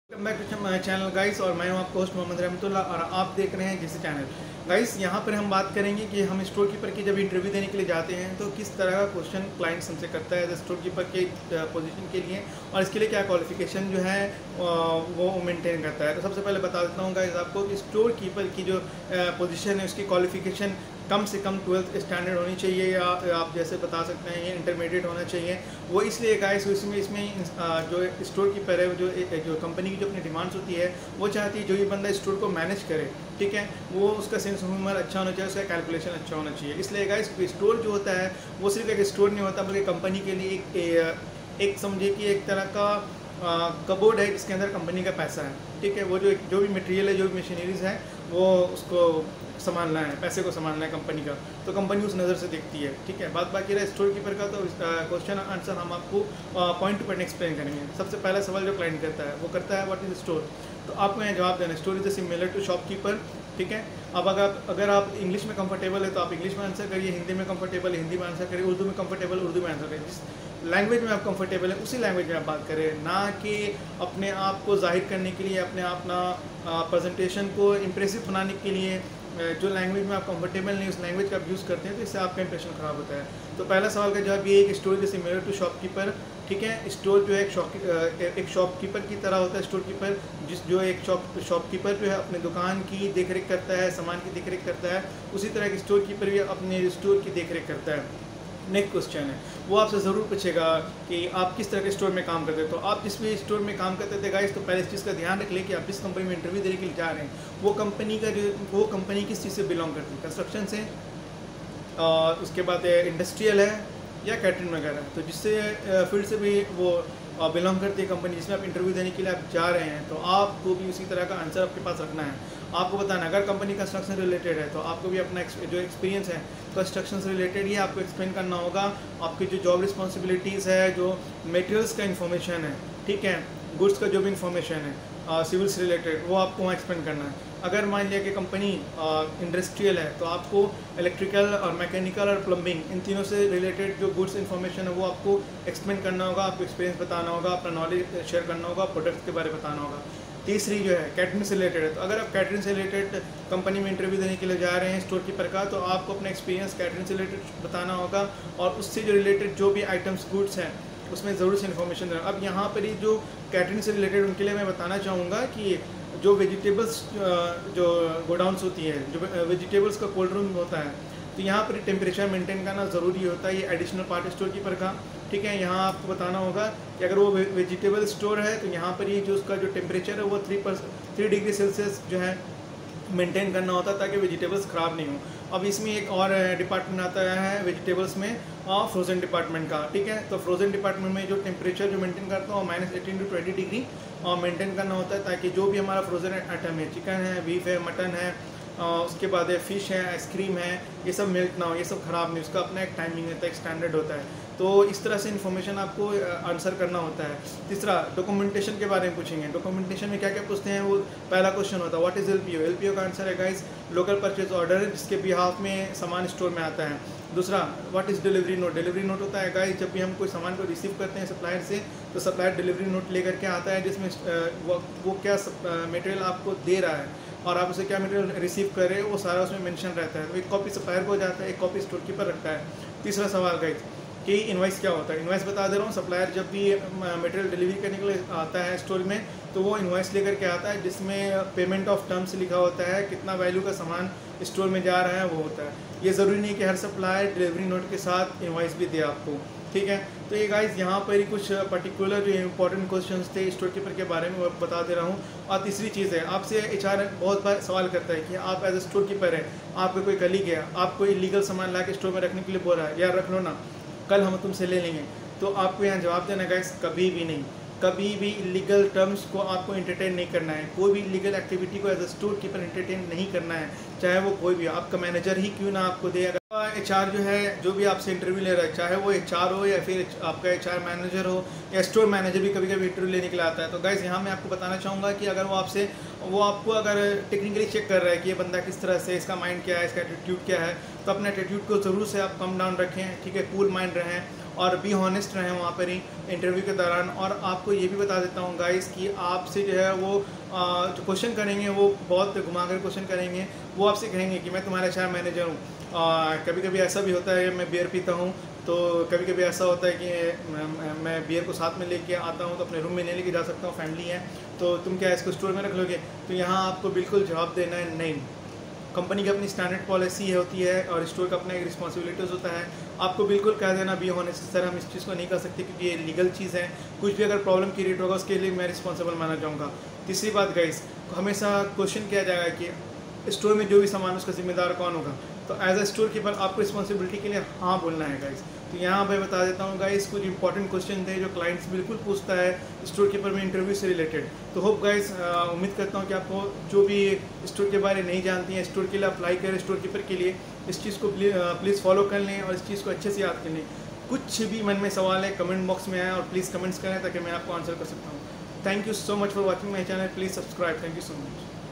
Welcome back to my channel guys. और मैं हूं आपका होस्ट मोहम्मद रहमतुल्लाह और आप देख रहे हैं जिसे चैनल। गाइस यहां पर हम बात करेंगे कि हम स्टोर कीपर की जब इंटरव्यू देने के लिए जाते हैं तो किस तरह का क्वेश्चन क्लाइंट्स हमसे करता है स्टोर कीपर के पोजीशन के लिए, और इसके लिए क्या क्वालिफिकेशन जो है वो मेंटेन करता है। तो सबसे पहले बता देता हूँ गाइस आपको कि स्टोर कीपर की जो पोजीशन है उसकी क्वालिफिकेशन कम से कम 12th स्टैंडर्ड होनी चाहिए, या आप जैसे बता सकते हैं ये इंटरमीडिएट होना चाहिए। वो इसलिए गाइस इसमें जो स्टोर कीपर है जो कंपनी की जो अपनी डिमांड्स होती है वो चाहती है जो ये बंदा स्टोर को मैनेज करे, ठीक है, वो उसका सेंस ऑफ ह्यूमर अच्छा होना चाहिए, उसका कैलकुलेशन अच्छा होना चाहिए। इसलिए गाइस स्टोर जो होता है वो सिर्फ एक स्टोर नहीं होता बल्कि कंपनी के लिए एक समझिए कि एक तरह का कबोर्ड है जिसके अंदर कंपनी का पैसा है, ठीक है। वो जो भी मटेरियल है, जो भी मशीनरीज है, वो उसको संभालना है, पैसे को संभालना है कंपनी का, तो कंपनी उस नज़र से देखती है, ठीक है। बात बाकी रहा स्टोर कीपर का, तो क्वेश्चन आंसर हम आपको पॉइंट टू पॉइंट एक्सप्लेन करेंगे। सबसे पहला सवाल जो क्लाइंट करता है वो करता है व्हाट इज स्टोर, तो आपको यहाँ जवाब देना है store is similar to shopkeeper, ठीक है। अब अगर आप इंग्लिश में कंफर्टेबल है तो आप इंग्लिश में आंसर करिए, हिंदी में कंफर्टेबल है हिंदी में आंसर करिए, उर्दू में कंफर्टेबल उर्दू में आंसर करिए। जिस लैंग्वेज में आप कंफर्टेबल है उसी लैंग्वेज में आप बात करें, ना कि अपने आप को जाहिर करने के लिए, अपना प्रेजेंटेशन को इम्प्रेसिव बनाने के लिए जो लैंग्वेज में आप कंफर्टेबल नहीं उस लैंग्वेज का आप यूज़ करते हैं तो इससे आपका इंप्रेशन ख़राब होता है। तो पहला सवाल का जवाब ये है कि store is similar to shopkeeper, ठीक है। स्टोर जो है एक शॉपकीपर की तरह होता है। स्टोर कीपर जो एक शॉपकीपर जो है अपने दुकान की देखरेख करता है, सामान की देखरेख करता है, उसी तरह एक स्टोर कीपर भी अपने स्टोर की देखरेख करता है। नेक्स्ट क्वेश्चन है वो आपसे ज़रूर पूछेगा कि आप किस तरह के स्टोर में काम करते हैं। तो आप जिस भी स्टोर में काम करते थे गाइस, तो पहले इस चीज़ का ध्यान रख लें कि आप जिस कंपनी में इंटरव्यू देने के लिए जा रहे हैं वो कंपनी किस चीज़ से बिलोंग करती है, कंस्ट्रक्शन से, उसके बाद इंडस्ट्रियल है या कैटरिंग वगैरह। तो जिससे फील्ड से भी वो बिलोंग करती है कंपनी जिसमें आप इंटरव्यू देने के लिए आप जा रहे हैं, तो आपको भी उसी तरह का आंसर आपके पास रखना है। आपको बताना है अगर कंपनी कंस्ट्रक्शन रिलेटेड है तो आपको भी अपना जो एक्सपीरियंस है कंस्ट्रक्शन से रिलेटेड ही आपको एक्सप्लेन करना होगा। आपकी जो जॉब रिस्पॉन्सिबिलिटीज़ है, जो मटेरियल्स का इन्फॉर्मेशन है, ठीक है, गुड्स का जो भी इन्फॉर्मेशन है सिविल से रिलेटेड, वो आपको वहाँ एक्सप्लेन करना है। अगर मान लिया कि कंपनी इंडस्ट्रियल है तो आपको इलेक्ट्रिकल और मैकेनिकल और प्लम्बिंग इन तीनों से रिलेटेड जो गुड्स इन्फॉर्मेशन है वो आपको एक्सप्लेन करना होगा, आपको एक्सपीरियंस बताना होगा, अपना नॉलेज शेयर करना होगा, प्रोडक्ट्स के बारे में बताना होगा। तीसरी जो है कैटरिंग से रिलेटेड है, तो अगर आप कैटरिंग से रिलेटेड कंपनी में इंटरव्यू देने के लिए जा रहे हैं स्टोर कीपर का, तो आपको अपना एक्सपीरियंस कैटरिंग से रिलेटेड बताना होगा और उससे जो रिलेटेड जो भी आइटम्स गुड्स हैं उसमें ज़रूर से इन्फॉर्मेशन देना। अब यहाँ पर ही जो कैटरिंग से रिलेटेड उनके लिए मैं बताना चाहूँगा कि जो वेजिटेबल्स जो गोडाउन्स होती है, जो वेजिटेबल्स का कोल्ड रूम होता है, तो यहाँ पर टेम्परेचर मेंटेन करना ज़रूरी होता है। ये एडिशनल पार्ट स्टोर कीपर का, ठीक है। यहाँ आपको बताना होगा कि अगर वो वेजिटेबल स्टोर है तो यहाँ पर ये जो उसका जो टेम्परेचर है वो 3 डिग्री सेल्सियस जो है मेंटेन करना होता है ताकि वेजिटेबल्स ख़राब नहीं हो। अब इसमें एक और डिपार्टमेंट आता है वेजिटेबल्स में, फ्रोज़न डिपार्टमेंट का, ठीक है। तो फ्रोज़न डिपार्टमेंट में जो टेम्परेचर जो मेंटेन करता है वो -18 to 20 डिग्री मेंटेन करना होता है ताकि जो भी हमारा फ्रोज़न आइटम है, चिकन है, बीफ है, मटन है, उसके बाद है फ़िश है, आइसक्रीम है, ये सब मेल्ट ना हो, ये सब ख़राब नहीं, उसका अपना एक टाइमिंग होता है, एक स्टैंडर्ड होता है। तो इस तरह से इन्फॉर्मेशन आपको आंसर करना होता है। तीसरा डॉक्यूमेंटेशन के बारे में पूछेंगे। डॉक्यूमेंटेशन में क्या क्या पूछते हैं, वो पहला क्वेश्चन होता है व्हाट इज़ एलपीओ। एलपीओ का आंसर है गाइस लोकल परचेज ऑर्डर, जिसके बिहाफ में सामान स्टोर में आता है। दूसरा what is delivery note. Delivery note होता है गाइस जब भी हम कोई सामान को रिसीव करते हैं सप्लायर से, तो सप्लायर डिलीवरी नोट लेकर के आता है जिसमें वो क्या मटेरियल आपको दे रहा है और आप उसे क्या मटेरियल रिसीव कर रहे हैं वो सारा उसमें मेंशन रहता है। तो एक कॉपी सप्लायर को जाता है, एक कॉपी स्टोर कीपर रखता है। तीसरा सवाल गाइस कि इनवाइस क्या होता है। इनवाइस बता दे रहा हूँ, सप्लायर जब भी मटेरियल डिलीवरी करने के लिए आता है स्टोर में तो वो इनवाइस लेकर के आता है जिसमें पेमेंट ऑफ टर्म्स लिखा होता है, कितना वैल्यू का सामान स्टोर में जा रहा है वो होता है। ये ज़रूरी नहीं कि हर सप्लायर डिलीवरी नोट के साथ इनवाइस भी दे आपको, ठीक है। तो ये गाइस यहाँ पर ही कुछ पर्टिकुलर जो इंपॉर्टेंट क्वेश्चंस थे स्टोर कीपर के बारे में वो बता दे रहा हूँ। और तीसरी चीज़ है, आपसे एचआर बहुत बार सवाल करता है कि आप एज ए स्टोर कीपर है, आपका कोई कलीग है, आपको इलीगल सामान ला के स्टोर में रखने के लिए बोल रहा है, यार रख लो ना, कल हम तुमसे ले लेंगे। तो आपको यहाँ जवाब देना गाइस कभी भी नहीं, कभी भी इलीगल टर्म्स को आपको एंटरटेन नहीं करना है। कोई भी इलीगल एक्टिविटी को as a store keeper entertain नहीं करना है, चाहे वो कोई भी आपका मैनेजर ही क्यों ना आपको दे। अगर एचआर जो है जो भी आपसे इंटरव्यू ले रहा है, चाहे वो एचआर हो या फिर आपका एचआर मैनेजर हो या स्टोर मैनेजर भी कभी कभी इंटरव्यू लेने के लिए आता है, तो गाइस यहाँ मैं आपको बताना चाहूँगा कि अगर वो आपको अगर टेक्निकली चेक कर रहा है कि ये बंदा किस तरह से, इसका माइंड क्या है, इसका एटीट्यूड क्या है, तो अपने एटीट्यूड को ज़रूर से आप कम डाउन रखें, ठीक है, कूल माइंड रहें और बी हॉनेस्ट रहें वहाँ पर ही इंटरव्यू के दौरान। और आपको ये भी बता देता हूँ गाइस कि आपसे जो है वो जो क्वेश्चन करेंगे वो बहुत घुमाकर क्वेश्चन करेंगे। वो आपसे कहेंगे कि मैं तुम्हारा HR मैनेजर हूँ। कभी कभी ऐसा भी होता है, मैं बियर पीता हूँ तो कभी कभी ऐसा होता है कि मैं बियर को साथ में लेके आता हूँ तो अपने रूम में नहीं लेके जा सकता हूँ, फैमिली है तो तुम क्या इसको स्टोर में रख लोगे? तो यहाँ आपको बिल्कुल जवाब देना है नहीं। कंपनी की अपनी स्टैंडर्ड पॉलिसी होती है और स्टोर का अपना एक रिस्पॉन्सिबिलिटीज़ होता है। आपको बिल्कुल कह देना बी ऑनेस्ट सर हम इस चीज़ को नहीं कर सकते क्योंकि ये लीगल चीज़ है, कुछ भी अगर प्रॉब्लम क्रिएट होगा उसके लिए मैं रिस्पॉन्सिबल माना जाऊँगा। तीसरी बात गाइस, हमेशा क्वेश्चन किया जाएगा कि स्टोर में जो भी सामान उसका जिम्मेदार कौन होगा। तो एज अ स्टोर कीपर आपको रिस्पॉन्सिबिलिटी के लिए हाँ बोलना है गाइस। तो यहाँ मैं बता देता हूँ गाइस कुछ इंपॉर्टेंट क्वेश्चन थे जो क्लाइंट्स बिल्कुल पूछता है स्टोर कीपर में इंटरव्यू से रिलेटेड। तो होप गाइस उम्मीद करता हूँ कि आपको जो भी स्टोर के बारे नहीं जानती हैं स्टोर के लिए अप्लाई करें, स्टोर कीपर के लिए इस चीज़ को प्लीज़ फॉलो कर लें और इस चीज़ को अच्छे से याद कर लें। कुछ भी मन में सवाल है कमेंट बॉक्स में आए और प्लीज़ कमेंट्स करें ताकि मैं आपको आंसर कर सकता हूँ। Thank you so much for watching my channel, please subscribe. Thank you so much.